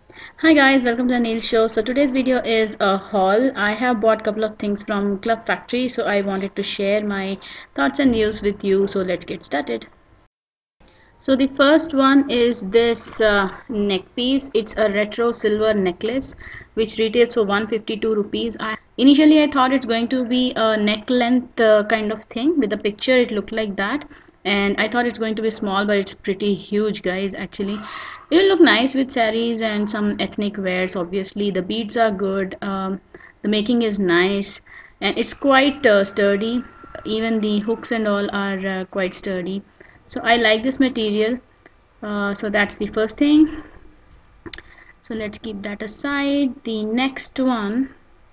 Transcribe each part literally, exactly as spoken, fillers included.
Hi guys, welcome to the Neel show. So today's video is a haul. I have bought a couple of things from Club Factory, so I wanted to share my thoughts and views with you. So let's get started. So the first one is this uh, neck piece. It's a retro silver necklace which retails for one hundred fifty-two rupees. I, initially I thought it's going to be a neck length uh, kind of thing. With the picture it looked like that, and I thought it's going to be small, but it's pretty huge guys. Actually it will look nice with saris and some ethnic wears. Obviously the beads are good, um, the making is nice, and it's quite uh, sturdy. Even the hooks and all are uh, quite sturdy, so I like this material. Uh, so that's the first thing, so let's keep that aside. The next one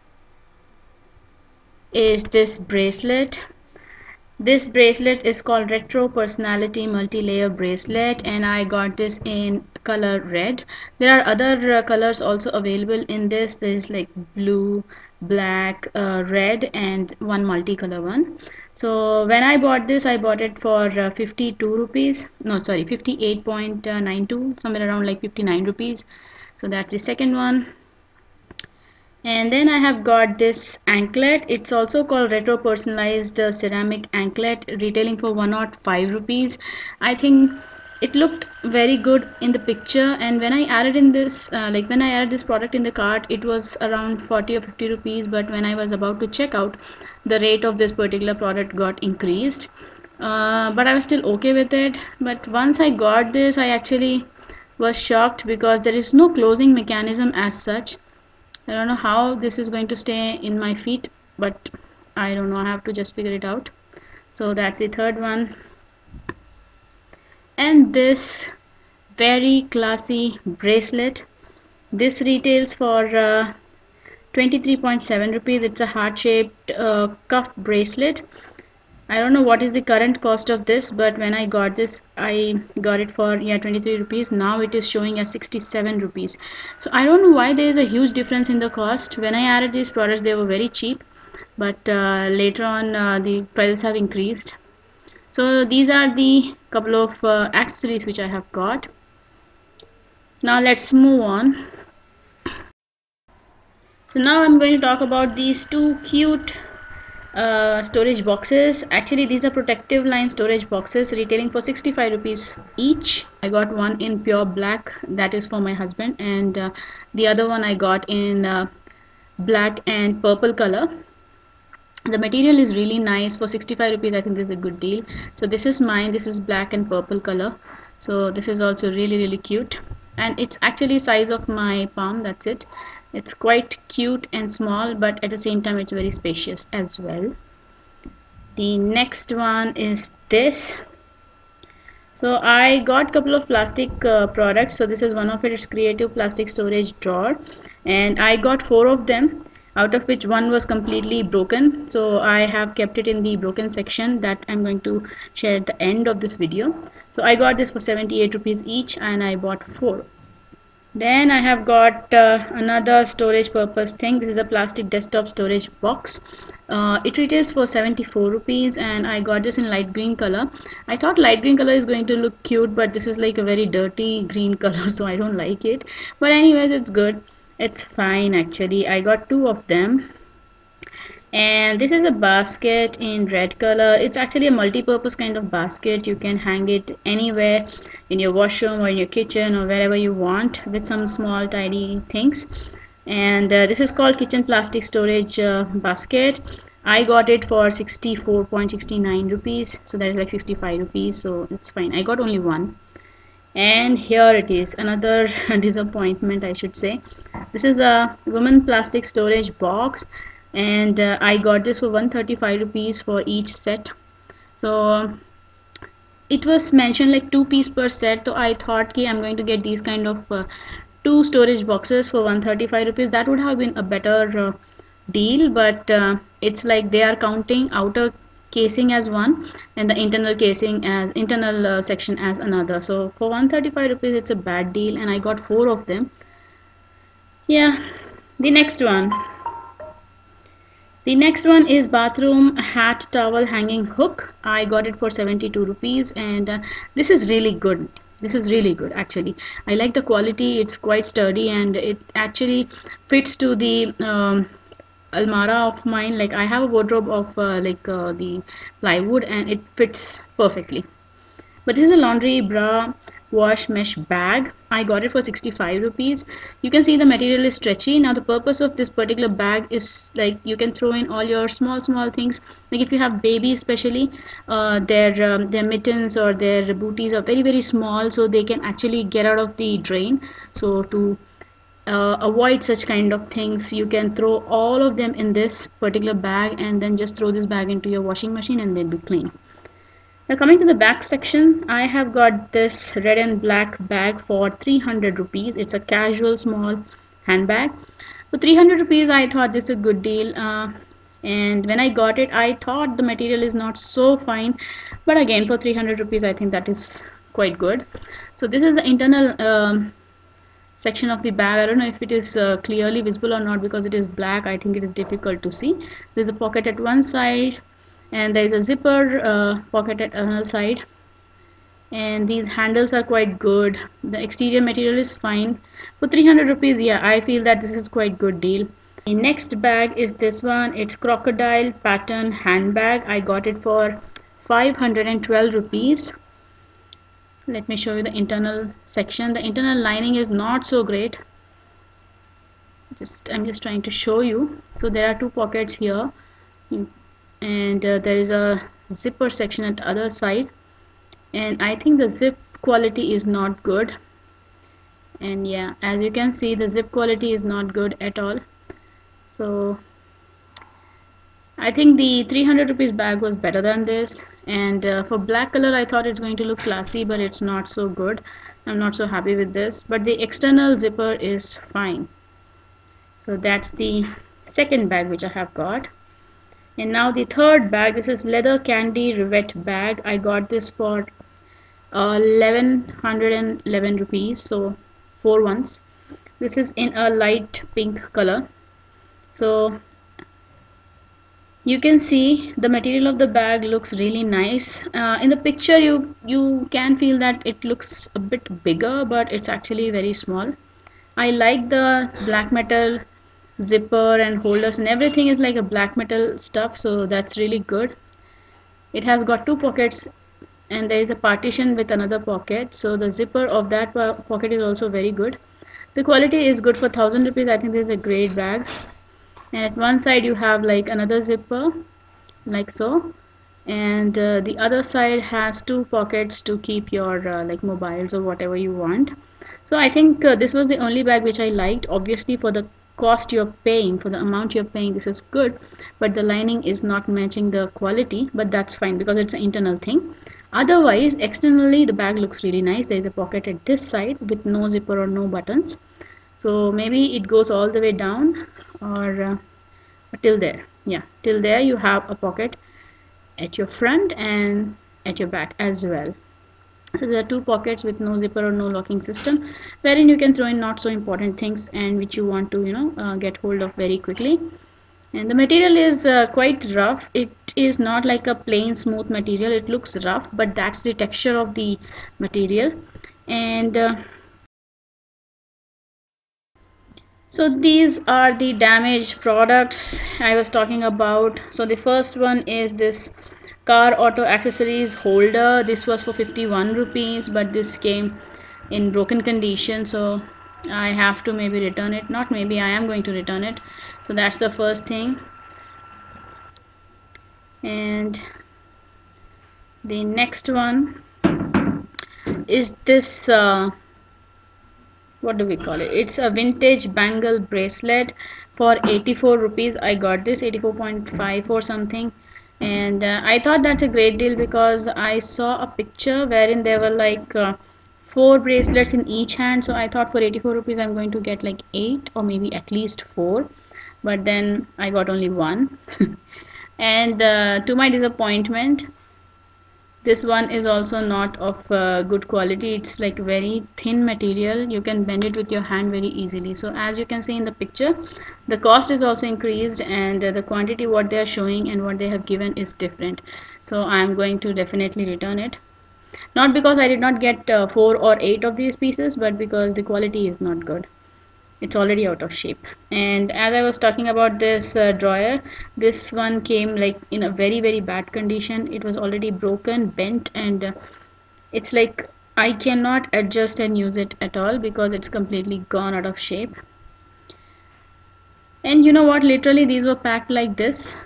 is this bracelet. This bracelet is called Retro Personality Multi-Layer Bracelet, and I got this in color red. There are other uh, colors also available in this. There is like blue, black, uh, red, and one multicolor one. So when I bought this, I bought it for uh, fifty-two rupees. No, sorry, fifty-eight ninety-two, somewhere around like fifty-nine rupees. So that's the second one. And then I have got this anklet. It's also called retro personalized uh, ceramic anklet, retailing for one hundred five rupees. I think it looked very good in the picture, and when I added in this uh, like when I added this product in the cart, it was around forty or fifty rupees, but when I was about to check out, the rate of this particular product got increased. Uh, but I was still okay with it. But once I got this, I actually was shocked because there is no closing mechanism as such. I don't know how this is going to stay in my feet, but I don't know, I have to just figure it out. So that's the third one. And this very classy bracelet, this retails for uh, twenty-three point seven rupees. It's a heart-shaped uh, cuff bracelet. I don't know what is the current cost of this, but when I got this, I got it for yeah twenty-three rupees. Now it is showing as sixty-seven rupees. So I don't know why there is a huge difference in the cost. When I added these products, they were very cheap, but uh, later on uh, the prices have increased. So these are the couple of uh, accessories which I have got. Now let's move on. So now I'm going to talk about these two cute uh, storage boxes. Actually these are protective line storage boxes, retailing for sixty-five rupees each. I got one in pure black, that is for my husband, and uh, the other one I got in uh, black and purple color. The material is really nice. For sixty-five rupees I think this is a good deal. So this is mine. This is black and purple color, so this is also really really cute, and it's actually size of my palm. That's it. It's quite cute and small, but at the same time it's very spacious as well. The next one is this. So I got couple of plastic uh, products. So this is one of it. It's creative plastic storage drawer, and I got four of them, out of which one was completely broken. So I have kept it in the broken section that I'm going to share at the end of this video. So I got this for seventy-eight rupees each, and I bought four. Then I have got uh, another storage purpose thing. This is a plastic desktop storage box. Uh, it retails for seventy-four rupees, and I got this in light green color. I thought light green color is going to look cute, but this is like a very dirty green color, so I don't like it. But anyways, it's good. It's fine actually. I got two of them. And this is a basket in red color. It's actually a multi-purpose kind of basket. You can hang it anywhere, in your washroom or in your kitchen or wherever you want, with some small tidy things. And uh, this is called kitchen plastic storage uh, basket. I got it for sixty-four sixty-nine rupees, so that is like sixty-five rupees, so it's fine. I got only one. And here it is, another disappointment I should say. This is a women plastic storage box, and uh, I got this for one hundred thirty-five rupees for each set. So it was mentioned like two piece per set, so I thought ki I'm going to get these kind of uh, two storage boxes for one hundred thirty-five rupees. That would have been a better uh, deal, but uh, it's like they are counting outer casing as one and the internal casing as internal uh, section as another. So for one hundred thirty-five rupees it's a bad deal, and I got four of them. Yeah. The next one the next one is bathroom hat towel hanging hook. I got it for seventy-two rupees, and uh, this is really good. This is really good actually. I like the quality. It's quite sturdy and it actually fits to the um, almara of mine. Like I have a wardrobe of uh, like uh, the plywood and it fits perfectly. But this is a laundry bra wash mesh bag. I got it for sixty-five rupees. You can see the material is stretchy. Now the purpose of this particular bag is like you can throw in all your small small things. Like if you have baby especially, uh, their um, their mittens or their booties are very very small, so they can actually get out of the drain. So to uh, avoid such kind of things, you can throw all of them in this particular bag and then just throw this bag into your washing machine and they'll be clean. Now coming to the back section, I have got this red and black bag for three hundred rupees. It's a casual small handbag. For three hundred rupees, I thought this is a good deal. Uh, and when I got it, I thought the material is not so fine. But again, for three hundred rupees, I think that is quite good. So this is the internal um, section of the bag. I don't know if it is uh, clearly visible or not because it is black. I think it is difficult to see. There's a pocket at one side and there is a zipper uh, pocket at another side, and these handles are quite good. The exterior material is fine. For three hundred rupees, yeah, I feel that this is quite good deal. The next bag is this one. It's crocodile pattern handbag. I got it for five hundred twelve rupees. Let me show you the internal section. The internal lining is not so great. Just I'm just trying to show you. So there are two pockets here, and uh, there is a zipper section at the other side, and I think the zip quality is not good. And yeah, as you can see, the zip quality is not good at all. So I think the three hundred rupees bag was better than this. And uh, for black color, I thought it's going to look classy, but it's not so good. I'm not so happy with this, but the external zipper is fine. So that's the second bag which I have got. And now the third bag, this is leather candy rivet bag. I got this for uh, eleven eleven rupees, so four ones. This is in a light pink color. So you can see the material of the bag looks really nice. Uh, in the picture you you can feel that it looks a bit bigger, but it's actually very small. I like the black metal zipper and holders and everything is like a black metal stuff, so that's really good. It has got two pockets and there is a partition with another pocket, so the zipper of that pocket is also very good. The quality is good for one thousand rupees. I think this is a great bag. And at one side you have like another zipper like so, and uh, the other side has two pockets to keep your uh, like mobiles or whatever you want. So I think uh, this was the only bag which I liked. Obviously for the cost you're paying, for the amount you're paying, this is good, but the lining is not matching the quality, but that's fine because it's an internal thing. Otherwise externally the bag looks really nice. There is a pocket at this side with no zipper or no buttons, so maybe it goes all the way down or uh, till there. Yeah, till there you have a pocket at your front and at your back as well. So there are two pockets with no zipper or no locking system, wherein you can throw in not so important things and which you want to you know uh, get hold of very quickly. And the material is uh, quite rough. It is not like a plain smooth material. It looks rough, but that's the texture of the material. And uh, so these are the damaged products I was talking about. So the first one is this car auto accessories holder. This was for fifty-one rupees, but this came in broken condition, so I have to maybe return it. Not maybe, I am going to return it. So that's the first thing. And the next one is this uh, what do we call it, it's a vintage bangle bracelet for eighty-four rupees. I got this eighty-four point five or something, and uh, I thought that's a great deal because I saw a picture wherein there were like uh, four bracelets in each hand, so I thought for eighty-four rupees I'm going to get like eight or maybe at least four, but then I got only one. And uh, to my disappointment, this one is also not of uh, good quality. It's like very thin material. You can bend it with your hand very easily. So as you can see in the picture, the cost is also increased, and uh, the quantity what they are showing and what they have given is different. So I'm going to definitely return it. Not because I did not get uh, four or eight of these pieces, but because the quality is not good. It's already out of shape. And as I was talking about this uh, drawer, this one came like in a very very bad condition. It was already broken, bent, and uh, it's like I cannot adjust and use it at all because it's completely gone out of shape. And you know what, literally these were packed like this,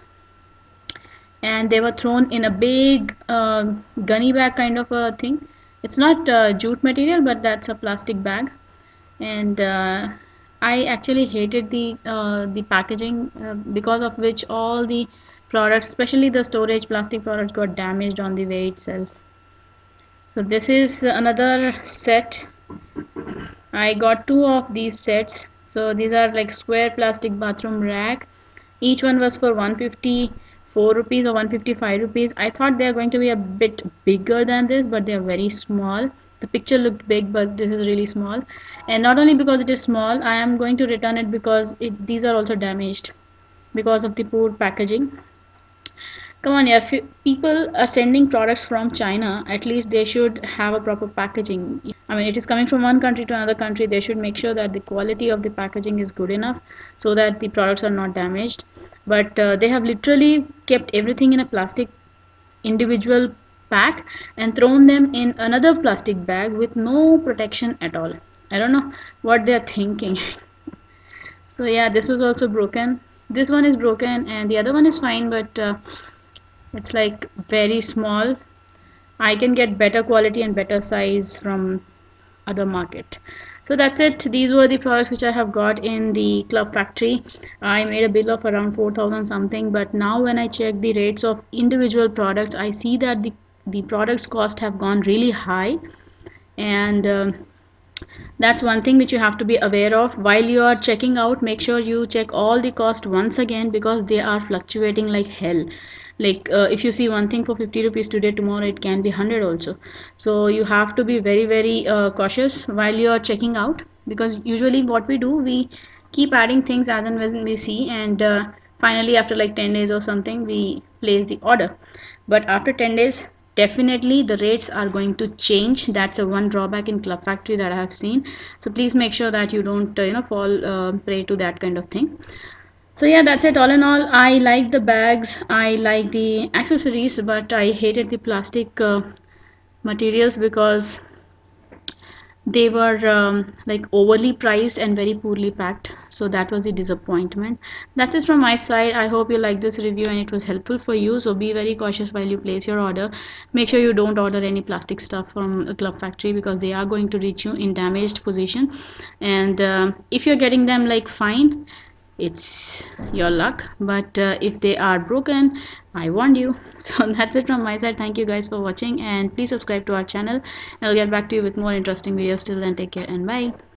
and they were thrown in a big uh, gunny bag kind of a thing. It's not uh, jute material, but that's a plastic bag. And uh, I actually hated the uh, the packaging, uh, because of which all the products, especially the storage plastic products, got damaged on the way itself. So this is another set. I got two of these sets. So these are like square plastic bathroom rack. Each one was for one hundred fifty-four rupees or one hundred fifty-five rupees. I thought they are going to be a bit bigger than this, but they are very small. The picture looked big, but this is really small. And not only because it is small, I am going to return it because it, these are also damaged because of the poor packaging. Come on, yeah, if you, people are sending products from China, at least they should have a proper packaging. I mean, it is coming from one country to another country. They should make sure that the quality of the packaging is good enough so that the products are not damaged. But uh, they have literally kept everything in a plastic individual pack and thrown them in another plastic bag with no protection at all. I don't know what they're thinking. So yeah, this was also broken. This one is broken and the other one is fine, but uh, it's like very small. I can get better quality and better size from other market. So that's it. These were the products which I have got in the Club Factory. I made a bill of around four thousand something, but now when I check the rates of individual products, I see that the the products cost have gone really high. And um, that's one thing which you have to be aware of while you are checking out. Make sure you check all the cost once again because they are fluctuating like hell. Like uh, if you see one thing for fifty rupees today, tomorrow it can be one hundred also. So you have to be very very uh, cautious while you are checking out, because usually what we do, we keep adding things as and when we see, and uh, finally after like ten days or something we place the order. But after ten days, definitely the rates are going to change. That's a one drawback in Club Factory that I have seen. So please make sure that you don't uh, you know fall uh, prey to that kind of thing. So yeah, that's it. All in all, I like the bags, I like the accessories, but I hated the plastic uh, materials because they were um, like overly priced and very poorly packed. So that was the disappointment. That's it from my side. I hope you like this review and it was helpful for you. So be very cautious while you place your order. Make sure you don't order any plastic stuff from a Club Factory because they are going to reach you in damaged position. And uh, if you're getting them like fine, it's your luck, but uh, if they are broken, I warned you. So that's it from my side. Thank you guys for watching, and please subscribe to our channel. I'll get back to you with more interesting videos. Till then, take care and bye.